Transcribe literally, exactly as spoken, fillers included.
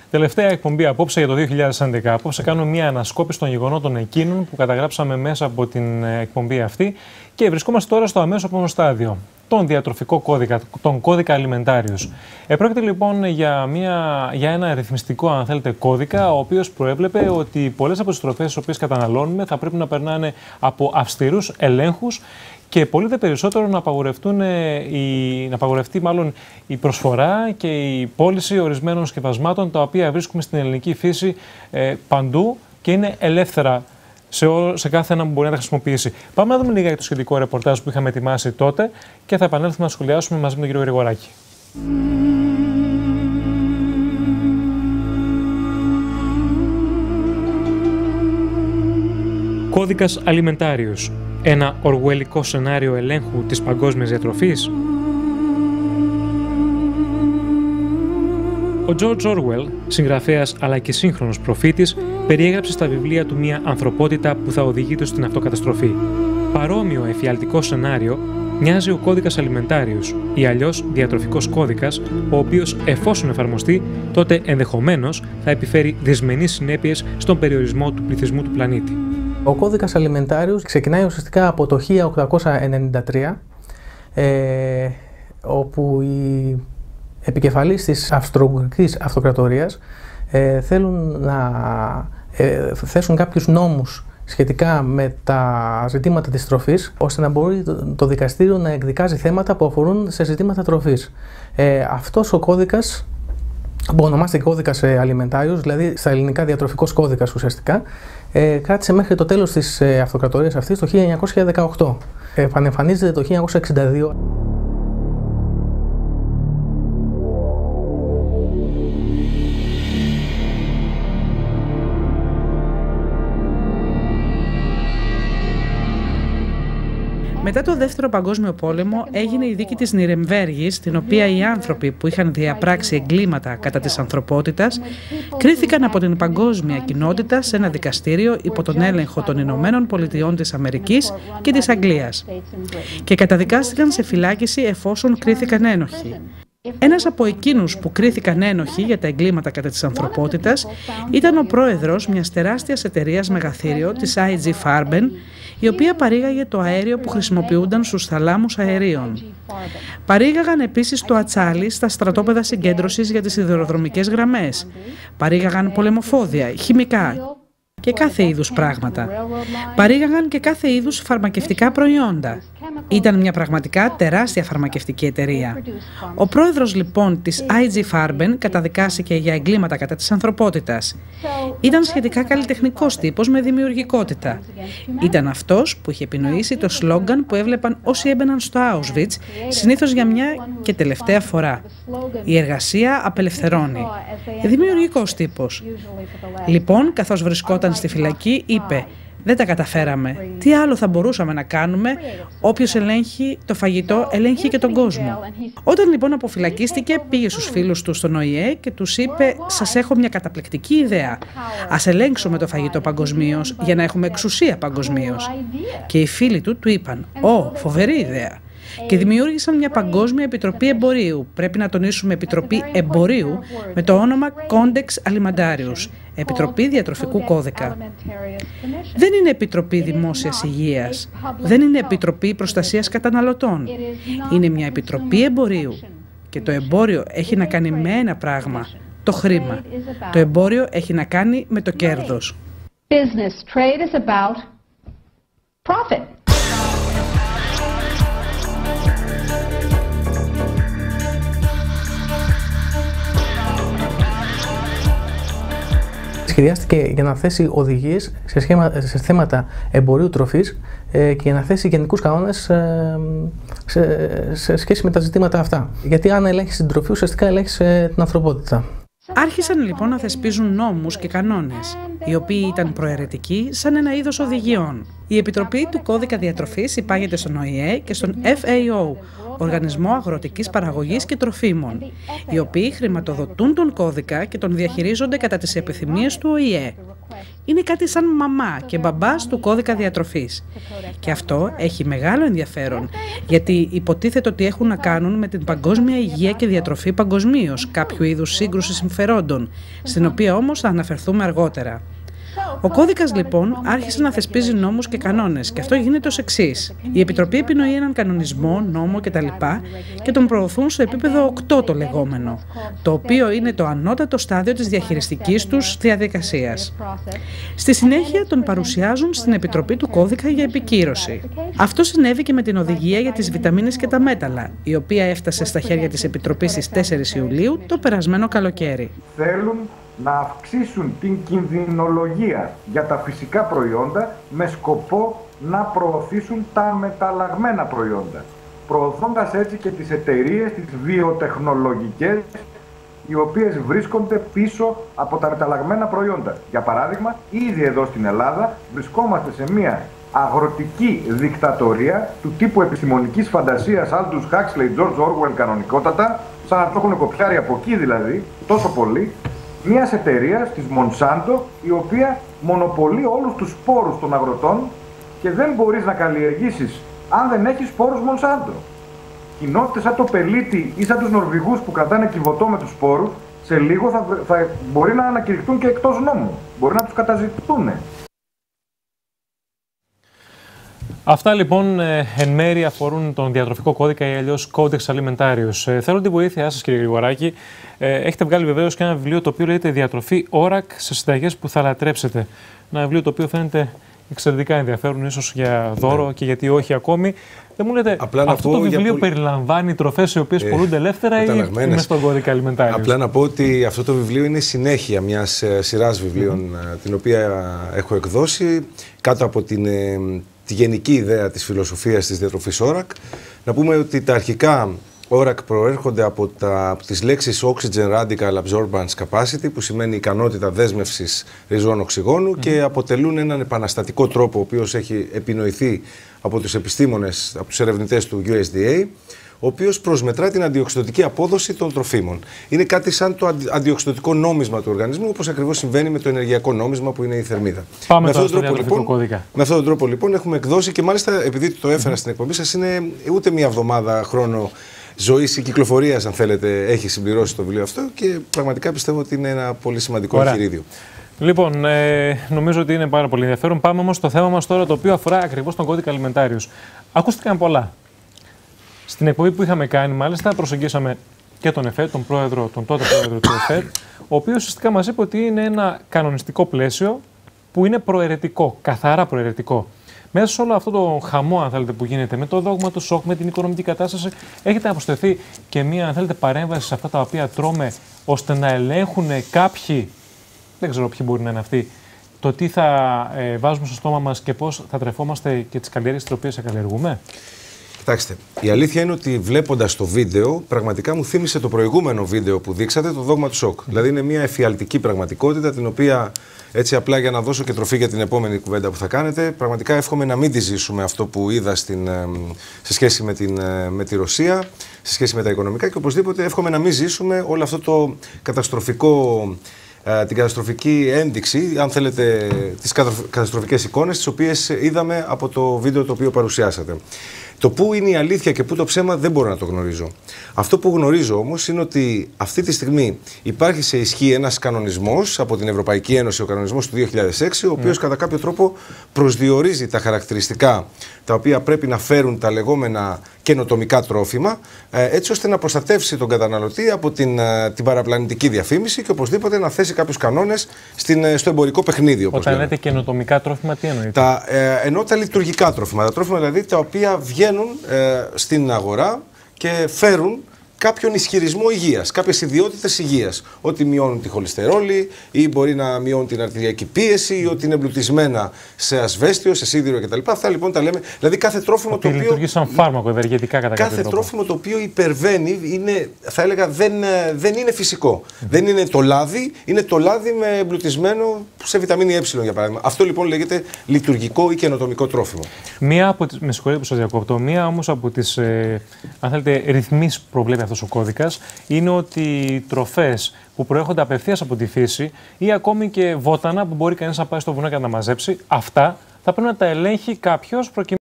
Τελευταία εκπομπή απόψε για το δύο χιλιάδες έντεκα. Απόψε κάνουμε μια ανασκόπηση των γεγονότων εκείνων που καταγράψαμε μέσα από την εκπομπή αυτή και βρισκόμαστε τώρα στο αμέσως επόμενο στάδιο, τον διατροφικό κώδικα, τον κώδικα Alimentarius. Επρόκειται λοιπόν για, μια, για ένα αριθμιστικό, αν θέλετε, κώδικα, ο οποίος προέβλεπε ότι πολλές από τις τροφές τις οποίες καταναλώνουμε θα πρέπει να περνάνε από αυστηρούς ελέγχους και πολύ δε περισσότερο να, απαγορευτούν, η, να απαγορευτεί μάλλον η προσφορά και η πώληση ορισμένων σκευασμάτων τα οποία βρίσκουμε στην ελληνική φύση ε, παντού και είναι ελεύθερα σε, ό, σε κάθε ένα που μπορεί να τα χρησιμοποιήσει. Πάμε να δούμε λίγα για το σχετικό ρεπορτάζ που είχαμε ετοιμάσει τότε και θα επανέλθουμε να σχολιάσουμε μαζί με τον κύριο Γρηγοράκη. Κώδικας Alimentarius. Ένα ορουελικό σενάριο ελέγχου της παγκόσμιας διατροφής. Ο George Orwell, συγγραφέας αλλά και σύγχρονος προφήτης, περιέγραψε στα βιβλία του μια ανθρωπότητα που θα οδηγείται στην αυτοκαταστροφή. Παρόμοιο εφιαλτικό σενάριο μοιάζει ο κώδικας Alimentarius ή αλλιώς διατροφικός κώδικας, ο οποίος εφόσον εφαρμοστεί, τότε ενδεχομένως θα επιφέρει δυσμενείς συνέπειες στον περιορισμό του πληθυσμού του πλανήτη. Ο κώδικας Alimentarius ξεκινάει ουσιαστικά από το χίλια οκτακόσια ενενήντα τρία, ε, όπου οι επικεφαλείς της Αυστρο-Ουγγρικής Αυτοκρατορίας ε, θέλουν να ε, θέσουν κάποιους νόμους σχετικά με τα ζητήματα της τροφής, ώστε να μπορεί το δικαστήριο να εκδικάζει θέματα που αφορούν σε ζητήματα τροφής. Ε, αυτός ο κώδικας, που ονομάστηκε κώδικας Alimentarius, δηλαδή στα ελληνικά διατροφικός κώδικας ουσιαστικά, ε, κράτησε μέχρι το τέλος της ε, αυτοκρατορίας αυτής το χίλια εννιακόσια δεκαοκτώ. Επανεμφανίζεται το χίλια εννιακόσια εξήντα δύο. Μετά το Δεύτερο Παγκόσμιο Πόλεμο έγινε η δίκη της Νιρεμβέργης, στην οποία οι άνθρωποι που είχαν διαπράξει εγκλήματα κατά της ανθρωπότητας κρίθηκαν από την παγκόσμια κοινότητα σε ένα δικαστήριο υπό τον έλεγχο των Ηνωμένων Πολιτειών της Αμερικής και της Αγγλίας και καταδικάστηκαν σε φυλάκιση εφόσον κρίθηκαν ένοχοι. Ένας από εκείνους που κρίθηκαν ένοχοι για τα εγκλήματα κατά της ανθρωπότητας ήταν ο πρόεδρος μιας τεράστιας εταιρείας μεγαθύριο, της άι τζι Farben, η οποία παρήγαγε το αέριο που χρησιμοποιούνταν στους θαλάμους αερίων. Παρήγαγαν επίσης το ατσάλι στα στρατόπεδα συγκέντρωσης για τις σιδηροδρομικές γραμμές. Παρήγαγαν πολεμοφόδια, χημικά και κάθε είδους πράγματα. Παρήγαγαν και κάθε είδους φαρμακευτικά προϊόντα. Ήταν μια πραγματικά τεράστια φαρμακευτική εταιρεία. Ο πρόεδρος λοιπόν της άι τζι Farben καταδικάστηκε για εγκλήματα κατά της ανθρωπότητας. Ήταν σχετικά καλλιτεχνικός τύπος με δημιουργικότητα. Ήταν αυτός που είχε επινοήσει το σλόγγαν που έβλεπαν όσοι έμπαιναν στο Auschwitz, συνήθως για μια και τελευταία φορά. Η εργασία απελευθερώνει. Δημιουργικός τύπος. Λοιπόν, καθώς βρισκόταν στη φυλακή, είπε: «Δεν τα καταφέραμε. Τι άλλο θα μπορούσαμε να κάνουμε? Όποιος ελέγχει το φαγητό, ελέγχει και τον κόσμο». Όταν λοιπόν αποφυλακίστηκε, πήγε στους φίλους του στον Ο Η Ε και τους είπε: «Σας έχω μια καταπληκτική ιδέα. Ας ελέγξουμε το φαγητό παγκοσμίως για να έχουμε εξουσία παγκοσμίως». Και οι φίλοι του του είπαν: «Ω, φοβερή ιδέα». Και δημιούργησαν μια παγκόσμια επιτροπή εμπορίου, πρέπει να τονίσουμε επιτροπή εμπορίου, με το όνομα Codex Alimentarius, Επιτροπή Διατροφικού Κώδικα. Δεν είναι Επιτροπή Δημόσιας Υγείας, δεν είναι Επιτροπή Προστασίας Καταναλωτών, είναι μια επιτροπή εμπορίου. Και το εμπόριο έχει να κάνει με ένα πράγμα, το χρήμα. Το εμπόριο έχει να κάνει με το κέρδος. Business trade is about profit. Σχεδιάστηκε για να θέσει οδηγίες σε, σχέμα, σε θέματα εμπορίου τροφής ε, και για να θέσει γενικούς κανόνες ε, σε, σε σχέση με τα ζητήματα αυτά. Γιατί αν ελέγχεις την τροφή, ουσιαστικά ελέγχεις ε, την ανθρωπότητα. Άρχισαν λοιπόν να θεσπίζουν νόμους και κανόνες, οι οποίοι ήταν προαιρετικοί σαν ένα είδος οδηγιών. Η Επιτροπή του Κώδικα Διατροφής υπάγεται στον Ο Η Ε και στον Εφ Έι Ο, Οργανισμό Αγροτικής Παραγωγής και Τροφίμων, οι οποίοι χρηματοδοτούν τον κώδικα και τον διαχειρίζονται κατά τις επιθυμίες του Ο Η Ε. Είναι κάτι σαν μαμά και μπαμπάς του κώδικα διατροφής. Και αυτό έχει μεγάλο ενδιαφέρον, γιατί υποτίθεται ότι έχουν να κάνουν με την παγκόσμια υγεία και διατροφή παγκοσμίως, κάποιου είδους σύγκρουση συμφερόντων, στην οποία όμως θα αναφερθούμε αργότερα. Ο κώδικας λοιπόν άρχισε να θεσπίζει νόμους και κανόνες και αυτό γίνεται ως εξής. Η Επιτροπή επινοεί έναν κανονισμό, νόμο κτλ. Και τον προωθούν στο επίπεδο οκτώ το λεγόμενο, το οποίο είναι το ανώτατο στάδιο της διαχειριστικής τους διαδικασίας. Στη συνέχεια τον παρουσιάζουν στην Επιτροπή του Κώδικα για επικύρωση. Αυτό συνέβη και με την οδηγία για τις βιταμίνες και τα μέταλλα, η οποία έφτασε στα χέρια της Επιτροπής στις τέσσερις Ιουλίου το περασμένο καλοκαίρι. Θέλουν να αυξήσουν την κινδυνολογία για τα φυσικά προϊόντα με σκοπό να προωθήσουν τα μεταλλαγμένα προϊόντα, προωθώντας έτσι και τις εταιρείες, τις βιοτεχνολογικές, οι οποίες βρίσκονται πίσω από τα μεταλλαγμένα προϊόντα. Για παράδειγμα, ήδη εδώ στην Ελλάδα βρισκόμαστε σε μια αγροτική δικτατορία του τύπου επιστημονικής φαντασίας Aldous Huxley, George Orwell κανονικότατα, σαν να το έχουν κοπιάρει από εκεί δηλαδή, τόσο πολύ, μιας εταιρείας, της Monsanto, η οποία μονοπολεί όλους τους σπόρους των αγροτών και δεν μπορείς να καλλιεργήσεις αν δεν έχεις σπόρους Monsanto. Κοινότητες σαν το Πελίτη ή σαν τους Νορβηγούς που κρατάνε κυβωτό με τους σπόρους, σε λίγο θα, θα μπορεί να ανακηρυχτούν και εκτός νόμου. Μπορεί να τους καταζητούν. Αυτά λοιπόν εν μέρει αφορούν τον διατροφικό κώδικα ή αλλιώς Codex Alimentarius. Ε, θέλω τη βοήθειά σας, κύριε Γρηγοράκη. Ε, έχετε βγάλει βεβαίως και ένα βιβλίο το οποίο λέγεται Διατροφή Όρακ σε συνταγές που θα λατρέψετε. Ένα βιβλίο το οποίο φαίνεται εξαιρετικά ενδιαφέρον, ίσως για δώρο ναι. και γιατί όχι ακόμη. Δεν μου λέτε, απλά αυτό το βιβλίο πολύ... περιλαμβάνει τροφές οι οποίες ε, πολλούνται ελεύθερα ή είναι στον κώδικα Alimentarius? Απλά να πω ότι αυτό το βιβλίο είναι συνέχεια μιας σειράς βιβλίων mm-hmm. την οποία έχω εκδώσει κάτω από την... τη γενική ιδέα της φιλοσοφίας της διατροφής Όρακ. Να πούμε ότι τα αρχικά Όρακ προέρχονται από, τα, από τις λέξεις Oxygen Radical Absorbance Capacity, που σημαίνει ικανότητα δέσμευσης ριζών οξυγόνου mm. και αποτελούν έναν επαναστατικό τρόπο, ο οποίος έχει επινοηθεί από τους επιστήμονες, από τους ερευνητές του γιου ες ντι έι, ο οποίος προσμετρά την αντιοξυδοτική απόδοση των τροφίμων. Είναι κάτι σαν το αντιοξυδοτικό νόμισμα του οργανισμού, όπως ακριβώς συμβαίνει με το ενεργειακό νόμισμα που είναι η θερμίδα. Πάμε με, αυτόν τον τρόπο, λοιπόν, κώδικα. με αυτόν τον τρόπο λοιπόν έχουμε εκδώσει και μάλιστα επειδή το έφερα mm-hmm. στην εκπομπή σας, είναι ούτε μία εβδομάδα χρόνο ζωής ή κυκλοφορίας, αν θέλετε, έχει συμπληρώσει το βιβλίο αυτό και πραγματικά πιστεύω ότι είναι ένα πολύ σημαντικό εγχειρίδιο. Λοιπόν, ε, νομίζω ότι είναι πάρα πολύ ενδιαφέρον. Πάμε όμως στο θέμα μας τώρα, το οποίο αφορά ακριβώς τον κώδικα Alimentarius. Ακούστηκαν πολλά. Στην εκπομπή που είχαμε κάνει, μάλιστα, προσεγγίσαμε και τον ΕΦΕΤ, τον πρόεδρο, τον τότε πρόεδρο του ΕΦΕΤ, ο οποίος ουσιαστικά μας είπε ότι είναι ένα κανονιστικό πλαίσιο που είναι προαιρετικό, καθαρά προαιρετικό. Μέσα σε όλο αυτό το χαμό, αν θέλετε, που γίνεται με το δόγμα του σοκ, με την οικονομική κατάσταση, έχετε αποστεθεί και μία, αν θέλετε, παρέμβαση σε αυτά τα οποία τρώμε, ώστε να ελέγχουν κάποιοι, δεν ξέρω ποιοι μπορεί να είναι αυτοί, το τι θα ε, βάζουμε στο στόμα μας και πώς θα τρεφόμαστε και τις καλλιέργειες τις οποίες θα καλλιεργούμε? Κοιτάξτε, η αλήθεια είναι ότι βλέποντας το βίντεο, πραγματικά μου θύμισε το προηγούμενο βίντεο που δείξατε, το δόγμα του σοκ. Mm. Δηλαδή είναι μια εφιαλτική πραγματικότητα, την οποία, έτσι απλά για να δώσω και τροφή για την επόμενη κουβέντα που θα κάνετε, πραγματικά εύχομαι να μην τη ζήσουμε αυτό που είδα στην, σε σχέση με, την, με τη Ρωσία, σε σχέση με τα οικονομικά, και οπωσδήποτε εύχομαι να μην ζήσουμε όλο αυτό το καταστροφικό, την καταστροφική ένδειξη, αν θέλετε, τις καταστροφικές εικόνες, τις οποίες είδαμε από το βίντεο το οποίο παρουσιάσατε. Το πού είναι η αλήθεια και πού το ψέμα δεν μπορώ να το γνωρίζω. Αυτό που γνωρίζω όμως είναι ότι αυτή τη στιγμή υπάρχει σε ισχύ ένας κανονισμός από την Ευρωπαϊκή Ένωση, ο κανονισμός του δύο χιλιάδες έξι, ο οποίος mm. κατά κάποιο τρόπο προσδιορίζει τα χαρακτηριστικά τα οποία πρέπει να φέρουν τα λεγόμενα καινοτομικά τρόφιμα, έτσι ώστε να προστατεύσει τον καταναλωτή από την, την παραπλανητική διαφήμιση και οπωσδήποτε να θέσει κάποιους κανόνες στην, στο εμπορικό παιχνίδι. Όπως Όταν λέμε. λέτε καινοτομικά τρόφιμα, τι εννοείτε? Τα, ε, εννοώ τα λειτουργικά τρόφιμα. Τα τρόφιμα δηλαδή τα οποία βγαίνουν ε, στην αγορά και φέρουν κάποιον ισχυρισμό υγείας, κάποιες ιδιότητες υγείας. Ότι μειώνουν τη χολυστερόλη ή μπορεί να μειώνουν την αρτηριακή πίεση ή ότι είναι εμπλουτισμένα σε ασβέστιο, σε σίδηρο κτλ. Αυτά λοιπόν τα λέμε. Δηλαδή κάθε τρόφιμο ότι το οποίο. Λειτουργεί σαν φάρμακο ευεργετικά κατά Κάθε τρόφιμο το οποίο υπερβαίνει είναι, θα έλεγα, δεν, δεν είναι φυσικό. Mm. Δεν είναι το λάδι, είναι το λάδι με εμπλουτισμένο σε βιταμίνη Ε, για παράδειγμα. Αυτό λοιπόν λέγεται λειτουργικό ή καινοτομικό τρόφιμο. Μία από τις, με συγχωρείτε που σας διακόπτω, μία όμως από τις ε, αν θέλετε, ρυθμίσεις που προβλέπει αυτός ο κώδικας είναι ότι οι τροφές που προέρχονται απευθείας από τη φύση ή ακόμη και βότανα που μπορεί κανείς να πάει στο βουνό και να τα μαζέψει, αυτά θα πρέπει να τα ελέγχει κάποιος προκειμένου